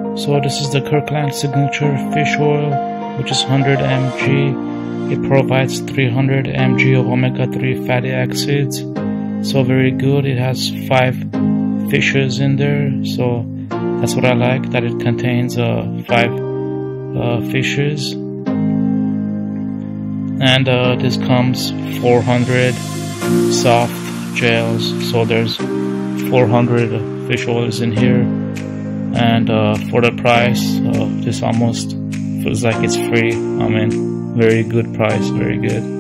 So this is the Kirkland signature fish oil, which is 100 mg. It provides 300 mg of omega-3 fatty acids, so very good. It has 5 fishes in there, so that's what I like, that it contains 5 fishes. And this comes 400 soft gels, so there's 400 fish oils in here. And for the price, this almost feels like it's free. I mean, very good price, very good.